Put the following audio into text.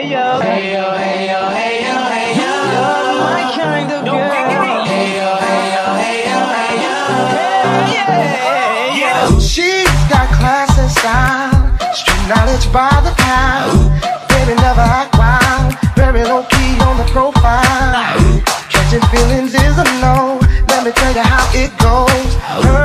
yo. Hey yo, hey yo, hey yo, hey yo. You're my kind of girl. Hey yo, hey yo, hey yo, hey yo. Hey, yeah. She's got class and style, street knowledge by the pound. Baby never act wild, very low key on the profile. Catching feelings is a no, let me tell you how it goes.